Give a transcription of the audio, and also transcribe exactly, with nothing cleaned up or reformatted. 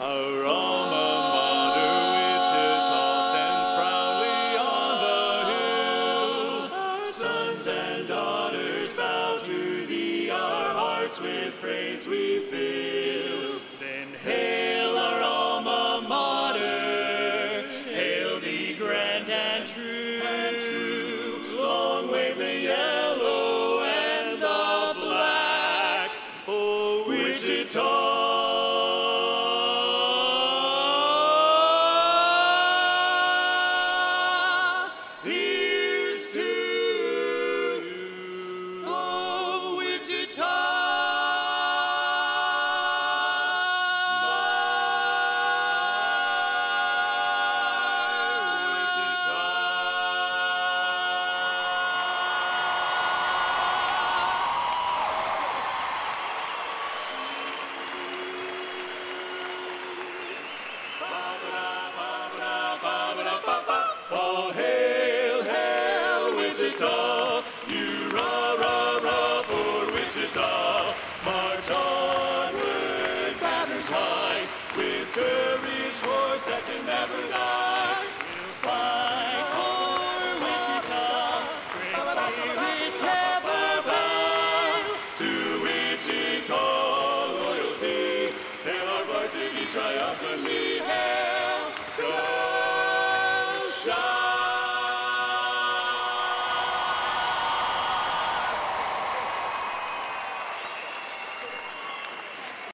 Our alma mater, Wichita, stands proudly on the hill. Sons and daughters bow to thee, our hearts with praise we fill. Then hail our alma mater, hail thee grand and true. And true. Long wave the yellow and the black, oh Wichita.